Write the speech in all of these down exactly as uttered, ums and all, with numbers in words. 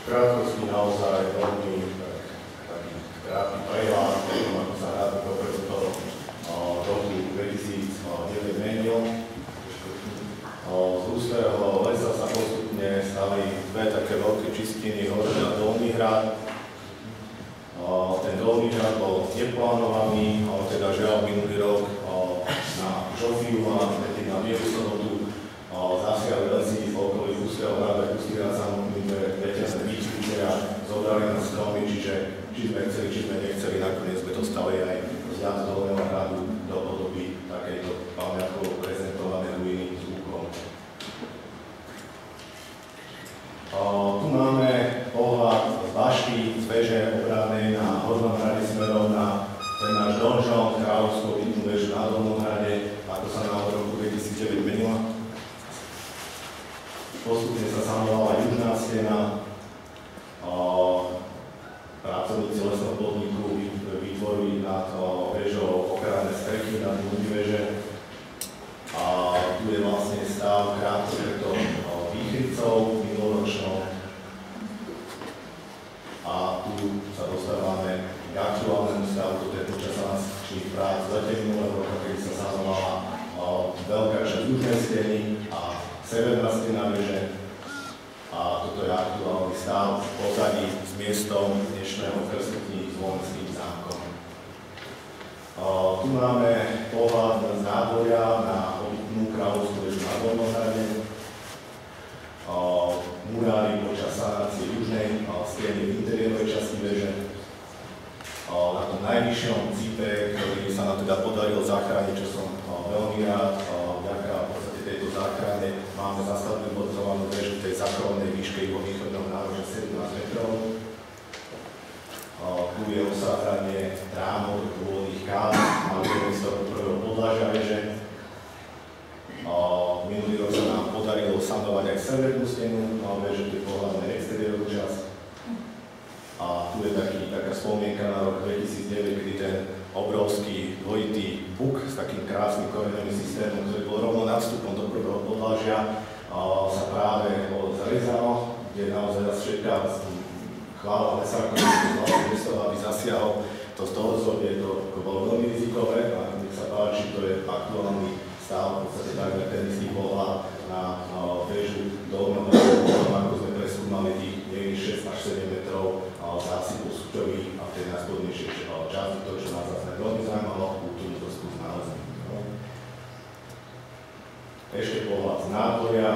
krátkosti naozaj veľmi taký krátky prehľad, ako sa rád dopredu do roku dvetisícdeväť menil. Z ústreho lesa sa postupne stali dve také veľké čistiny, Horný a Dolný hrad. Ten Dolný hrad bol neplánovaný, ale teda žiaľ minulý rok na Žofiu a na Mierusonotu zasiali lesy v okolí Ústreho hradu, Ústý hrad samotný, dve veterné výčky, ktoré zobrali na stromy, čiže či sme chceli, či sme nechceli, nakoniec sme dostali aj vzhľad Dolného hradu do podoby takejto pamiatkovo prezentované ruiny s úkom. Tu máme pohľad z bašty, z veže obranej na Hornom hrade smerom na ten náš donžon, kráľovskú bytnú väžu na Dolnom hrade, ako sa nám od roku dvetisícdeväť menila. Postupne sa sanovala južná stena. Pracovníci lesného podniku vytvorili nad väžou ochranné strechy nad ľudí veže. A tu je vlastne stav krátko preto výchrycov minuloročnou. A tu sa dostávame k aktuálnemu stavu, toto je počas sanačných prác v lete minulého roka, kedy sa sanovala veľká časť južnej steny a severná stena veže. A toto je aktuálny stav v pozadí s miestom dnešného krstotní s Volenským zámkom. Tu máme pohľad z nádvoria na obytnú kráľovskú väžu na Dolnom hrade. Murári počas sanácie južnej steny v interiérovej časti veže. Na tom najvyššom cipe, ktorý sa nám teda podarilo zachrániť, čo som veľmi rád, vďaka v podstate tejto záchrane máme zastabilizovanú väžu tej zakrovnej výške juhovýchodného nárožia sedemnásť metrov. Tu je osádzanie trámov rôznych kál na úrovni prvého podlažia veže. Minulý rok sa nám podarilo sanovať aj severnú stenu veže, to je pohľad na exteriérovú časť. A tu je taký, taká spomienka na rok dvetisícdeväť, kedy ten obrovský dvojitý buk s takým krásnym koreňovým systémom, ktorý bol rovno nad vstupom do prvého podlažia, sa práve zrezal, kde naozaj zase všetká chvála lesákom, aby zasiahol to z toho zobie, to bolo veľmi rizikové, a nech sa páči, to je aktuálny stav, v podstate takmer ten istý pohľad na väžu dolného hradu, ako sme preskúmali tých niekde šesť až sedem metrov zásypu súťových a v tej najspodnejšej časti, to, čo nás zase veľmi zaujímalo, kultúrnu vrstvu z nálezmi. Ešte pohľad z nádvoria,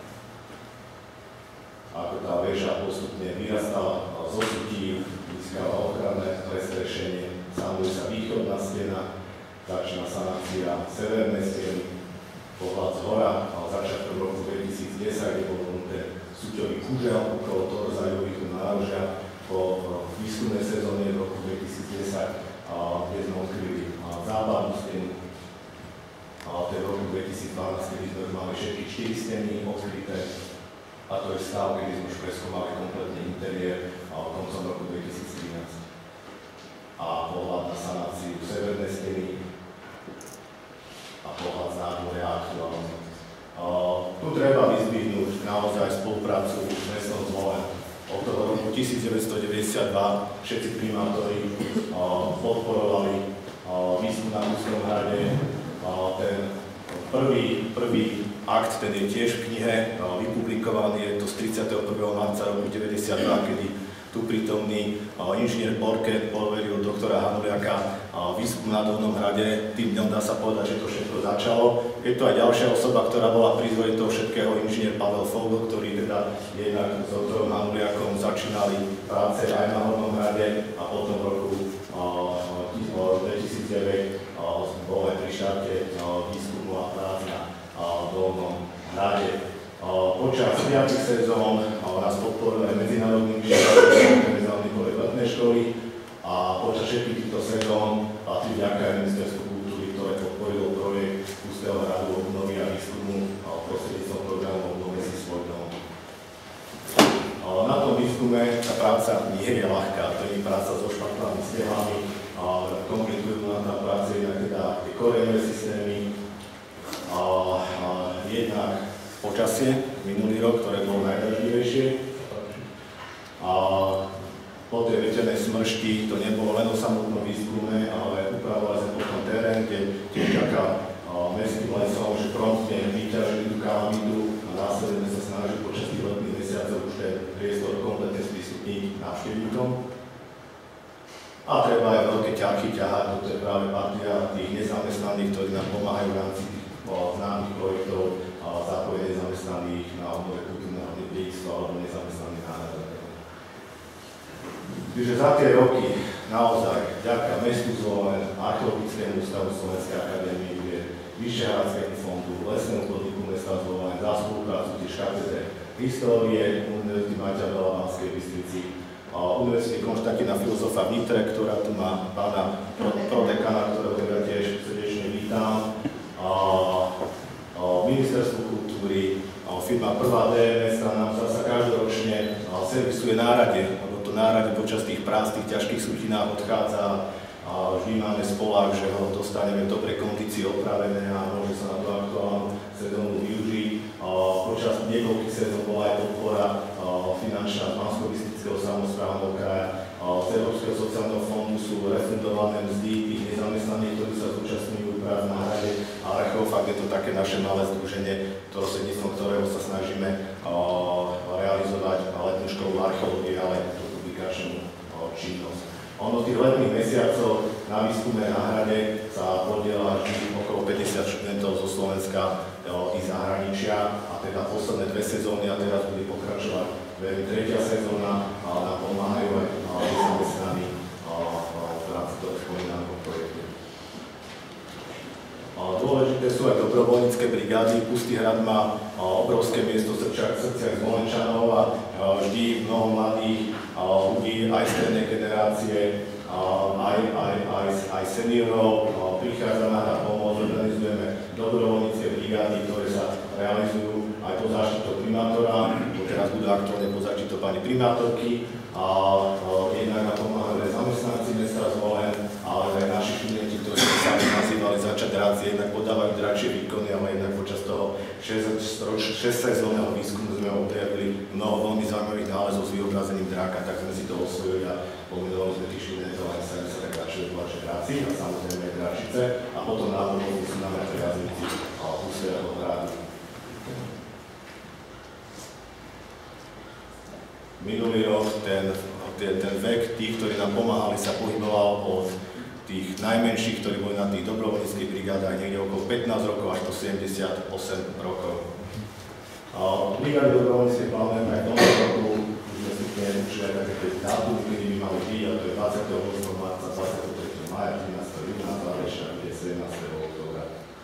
ako tá väža postupne vyrastala zo sútí, získala ochranné prestrešenie, sanuje sa východná stena, začína sanácia severnej steny, pohľad z hora, začiatkom roku dvetisícdesať, kde bol ten súťový kužel okolo toho zájových nárožia. Po výskumnej sezóne v roku dvetisícdesať, kde sme odkryli západnú stenu. To je v roku dvetisícdvanásť, kedy sme mali všetky štyri steny odkryté. A to je stav, kedy sme už preskúmali kompletný interiér koncom roku dvetisíctrinásť. A pohľad na sanáciu severnej steny a pohľad z nádvoria aktuálne. Tu treba vyzdvihnúť naozaj spoluprácu s mestom Zvolen. Od toho roku tisícdeväťstodeväťdesiatdva všetci primátori podporovali výskum na Ústrom hrade. Ten prvý, prvý akt, ten je tiež v knihe vypublikovaný, je to z tridsiateho prvého marca roku deväťdesiatdva, kedy tu prítomný inžinier Borket poveril doktora Hanuliaka výskum na Dolnom hrade. Tým dňom dá sa povedať, že to všetko začalo. Je to aj ďalšia osoba, ktorá bola pri zdroji toho všetkého, inžinier Pavel Fogl, ktorý teda jednak s doktorom Hanuliakom začínali práce aj na Hornom hrade a potom v roku dvetisícdeväť bol aj pri štarte výskumu a prác na Dolnom hrade. Počas piatich sezón nás podporili medzinárodní vyšetrovateľi medzinárodnej letnej školy a počas všetkých týchto sezón patrí vďaka aj Ministerstvu kultúry, ktoré podporilo projekt Ústeho hradu obnovy a výskumu prostredníctvom programu Obnovy si svoj dom. Na tom výskume tá práca nie je ľahká, to nie je práca so špatnými stehlami, komplikujú na tá práca jednak teda tie koreňové systémy, jednak počasie minulý rok, ktoré bolo najdaždivejšie. A po tej veternej smršti to nebolo len o samotnom výskume, ale upravovali sme potom terén, kde tiež vďaka mestským lesom, že promptne vyťažili tú kalamitu a následne sa snažili počas tých letných mesiacov už ten priestor kompletne sprístupniť návštevníkom. A treba aj veľké ťahy ťahať, toto je práve partia tých nezamestnaných, ktorí nám pomáhajú v rámci tých známych projektov a zapojenie nezamestnaných na obnove kultúrneho dedičstva alebo nezamestnaných náhradov. Čiže za tie roky naozaj vďaka mestu Zvolen, Archeologickému ústavu Slovenskej akadémie, Vyšehradského fondu, Lesnému podniku mesta Zvolen, za spoluprácu tiež katedre histórie Univerzity Mateja Bela v Banskej Bystrici, Univerzity Konštantína Filozofa v Nitre, ktorá tu má pána prodekana, ktorého teda tiež srdečne vítam, Ministerstvo kultúry, firma Prvá dé em es nám zasa každoročne servisuje nárade, lebo to nárade počas tých prác, tých ťažkých sutinách odchádza. Vždy máme spolák, že ho dostaneme v dobrej kondícii opravené a môže sa na tú aktuálnu sezónu využiť. Počas niekoľkých sezón bola aj podpora finančná z Banskobystrického samosprávneho kraja. Z Európskeho sociálneho fondu sú refundované mzdy tých nezamestnaných, ktorí sa zúčastňujú prác na hrade. A Archeofakt je to také naše malé združenie, prostredníctvom ktorého sa snažíme realizovať letnú školu archeológie, ale tú publikačnú činnosť. Ono tých letných mesiacov na výskume na hrade sa podiela vždy okolo päťdesiat študentov zo Slovenska i zahraničia a teda posledné dve sezóny a teraz bude pokračovať veľmi tretia sezóna a nám pomáhajú aj nezamestnaní v rámci toho spomínaného projektu. Dôležité sú aj dobrovoľnícke brigády. Pustý hrad má obrovské miesto v srdciach Zvolenčanov a vždy mnoho mladých ľudí, aj strednej generácie, aj, aj, aj, aj seniorov prichádza na hrad pomôcť. Organizujeme dobrovoľnícke brigády, ktoré sa realizujú aj pod záštitou primátora, teraz budú aktuálne pod záštitou pani primátorky a jednak nám pomáhajú aj zamestnanci mesta Zvolen, ale aj naši študenti, ktorí sa nazývali začať rádzi, jednak podávajú dračie výkony, ale jednak počas toho šesťsezónneho výskumu sme objavili mnoho veľmi zaujímavých nálezov s vyobrazením dráka, tak sme si to osvojili a pomenovali sme tých študentov aj sa sa tak radšej odvláče dráci a samozrejme aj dráčice a potom návodovci sú nám aj jazyci a úsvedného hradu. Minulý rok ten, ten, ten vek tých, ktorí nám pomáhali, sa pohyboval od tých najmenších, ktorí boli na tých dobrovoľníckých brigádach, niekde okolo pätnásť rokov až do sedemdesiatosem rokov. Brigády dobrovoľnícke plánujeme aj v tomto roku, už sme si určili aj také dátumy, kedy by mali byť, a to je dvadsiateho ôsmeho marca, dvadsiateho tretieho mája, trinásteho júna, záverečná bude sedemnásteho októbra.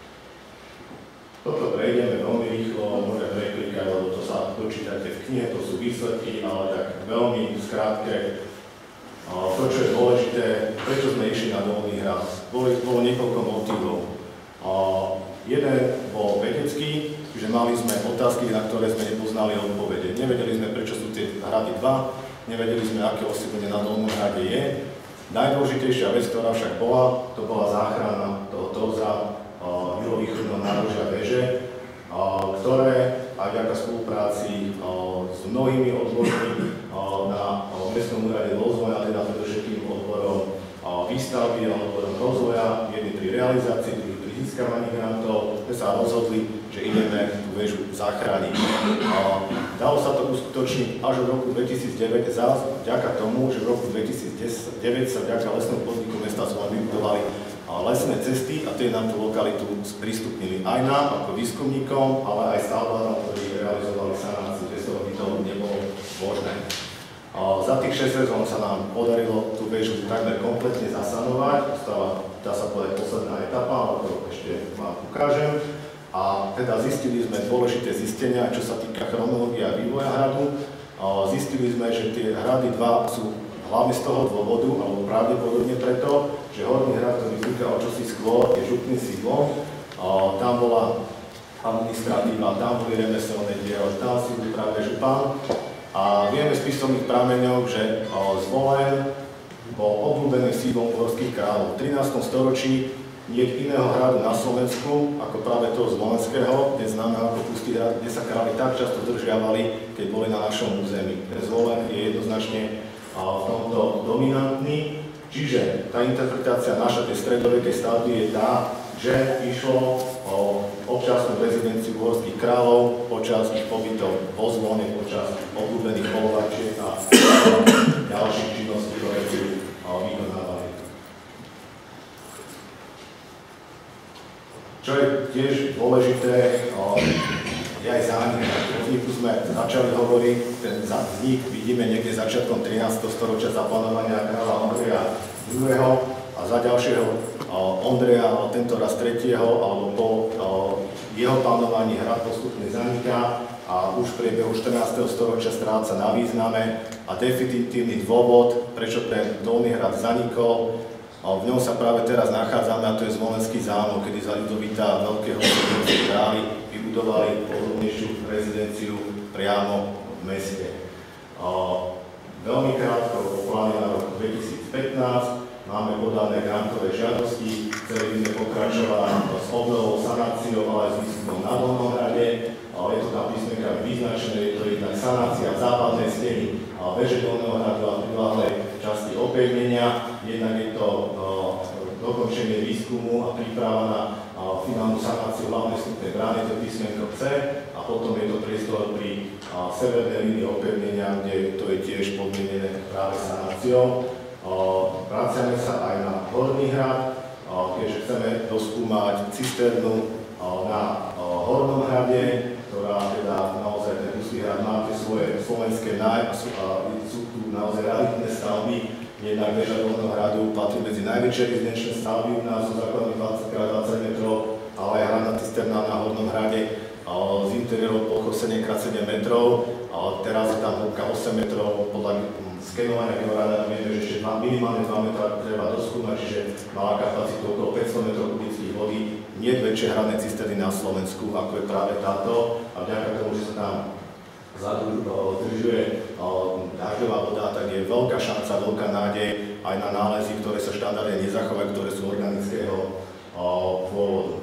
Toto prejdeme veľmi rýchlo, môžem preklikať, lebo to sa dočítate v knihe, to sú výsledky, ale tak veľmi skrátke. To, čo je dôležité, prečo sme išli na Dolný hrad, bolo, bolo niekoľko motívov. Jeden bol vedecký, že mali sme otázky, na ktoré sme nepoznali odpovede. Nevedeli sme, prečo sú tie hrady dva, nevedeli sme, aké osídlenie na Dolnom hrade je. Najdôležitejšia vec, ktorá však bola, to bola záchrana toho torza juhovýchodného nárožia veže, ktoré aj vďaka spolupráci s mnohými odbormi na Mestnom úrade rozvoja, teda predovšetkým odborom výstavby a odborom rozvoja, jedni pri realizácii, druhý pri získavaní grantov, sme sa rozhodli, že ideme tú väžu zachrániť. Dalo sa to uskutočniť až od roku dvetisícdeväť, zás vďaka tomu, že v roku dvetisícdeväť sa vďaka Lesnému podniku mesta Zvolen vybudovali lesné cesty a tie nám tú lokalitu sprístupnili aj nám ako výskumníkom, ale aj stavbárom, ktorí realizovali sanáciu, bez toho by to nebolo možné. Za tých šesť sezón sa nám podarilo tú väžu takmer kompletne zasanovať, ostala, dá sa povedať, posledná etapa, ale to ešte vám ukážem. A teda zistili sme dôležité zistenia, čo sa týka chronológie a vývoja hradu. Zistili sme, že tie hrady dva sú hlavne z toho dôvodu, alebo pravdepodobne preto, že Horný hrad, ktorý vznikal čosi skôr, je župným sídlom. Tam bola administratíva, tam boli remeselné diela, tam si bol práve župan. A vieme z písomných prameňov, že Zvolen bol obľúbený sídlom uhorských kráľov. V trinástom storočí nie iného hradu na Slovensku, ako práve toho z Volenského, kde známe ako Pustý hrad, kde sa králi tak často zdržiavali, keď boli na našom území. Ten Zvolen je jednoznačne v tomto dominantný, čiže tá interpretácia naša tej stredovekej stavby je tá, že išlo o občasnú rezidenciu uhorských kráľov počas ich pobytov vo Zvone, počas obľúbených polovačiek a ďalších činností, ktoré tu vykonávali. Čo je tiež dôležité, je aj zánik. O vzniku sme začali hovoriť, ten vznik vidíme niekde začiatkom trinásteho storočia za panovania kráľa Ondreja druhého. A za ďalšieho Ondreja, tento raz tretieho, alebo po jeho panovaní hrad postupne zaniká a už v priebehu štrnásteho storočia stráca na význame a definitívny dôvod, prečo ten Dolný hrad zanikol, v ňom sa práve teraz nachádzame a to je Zvolenský zámok, kedy za ľudovita veľkého králi vybudovali pohodlnejšiu rezidenciu priamo v meste. Veľmi krátko po pláne na rok dvetisícpätnásť máme podané grantové žiadosti, chceli by sme pokračovať s obnovou, sanáciou, ale aj s výskumom na Dolnom hrade. Je to tam písmenkami vyznačené, je to jednak sanácia západnej steny veže Dolného hradu a priláhlej časti opevnenia. Jednak je to dokončenie výskumu a príprava na finálnu sanáciu hlavnej vstupnej brány, to je písmenko C, a potom je to priestor pri severnej línii opevnenia, kde to je tiež podmienené práve sanáciou. Vraciame sa aj na Horný hrad, keďže chceme doskúmať cisternu na Hornom hrade, ktorá teda naozaj ten Pustý hrad má tie svoje slovenské náj a sú, a sú tu naozaj realitné stavby. Jednak väža Dolného hradu patrí medzi najväčšie rezidenčné stavby u nás so základmi dvadsať krát dvadsať metrov, ale aj hradná cisterna na Hornom hrade z interiérov plochou sedem krát sedem metrov. Teraz je tam hĺbka osem metrov, podľa skenovania georadáru vieme, že ešte minimálne dva metra treba doskúmať, čiže má kapacitu okolo päťsto metrov kubických vody. Nie je väčšie hradné cisterny na Slovensku, ako je práve táto. A vďaka tomu, že sa tam vzadu zdržuje dažďová voda, tak je veľká šanca, veľká nádej aj na nálezy, ktoré sa štandardne nezachovajú, ktoré sú organického pôvodu.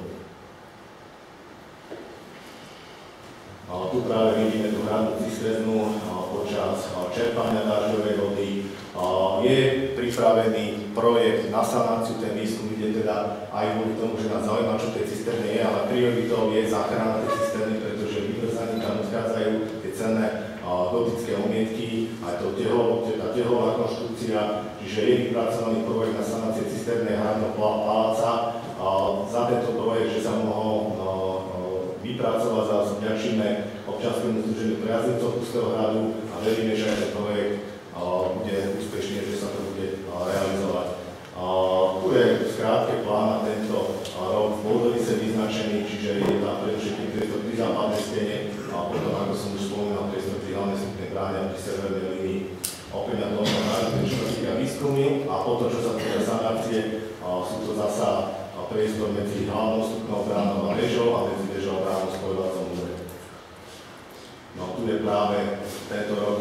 Tu práve vidíme tú hradnú cisternu počas čerpania dažďovej vody. Je pripravený projekt na sanáciu, ten výskum ide teda aj kvôli tomu, že nás zaujíma, čo tej cisterne je, ale prioritou je záchrana tej cisterny, pretože vybrzaní tam odchádzajú tie cenné gotické omietky, aj to tá tehová konštrukcia, čiže je vypracovaný projekt na sanácie cisternej hradného paláca. Za tento projekt, že sa mohol vypracovať, za vďačíme občianskému združeniu priaznicov Pustého hradu a veríme, že aj ten projekt bude úspešný, že sa to bude realizovať. Tu je v skrátke plán na tento rok v Boldorice vyznačený, čiže je tam predovšetkým priestor pri západnej stene a potom, ako som už spomínal, priestor pri hlavnej vstupnej bráne a pri severnej línii opevňa Dolného hradu, čo sa týka výskumu, a potom, čo sa týka sanácie, sú to zasa priestor medzi hlavnou vstupnou bránou a vežou a medzi vežou a bránou spojovacom múre. No tu je práve tento rok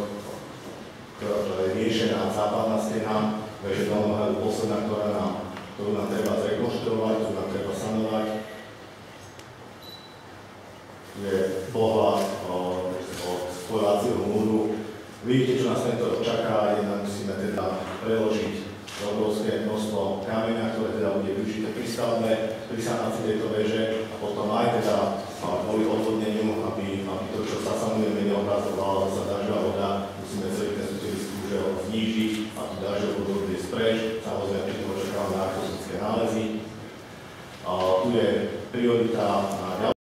riešená západná stena veže Dolného hradu posledná, ktorá nám, ktorú nám treba zrekonštruovať, ktorú nám treba sanovať. Tu je pohľad od spojovacieho múru. Vidíte, čo nás tento rok čaká, jednak musíme teda preložiť obrovské množstvo kameňa, ktoré teda bude využité pri stavbe, pri sanácii tejto veže a potom aj teda kvôli odvodneniu, aby, aby to, čo sa samozrejme neobrazovala zasa dažďová voda, musíme celý ten sútelisku už znížiť a tú dažďovú vodu bude spreč. Samozrejme, pri tom očakávame archeologické nálezy. A tu je priorita na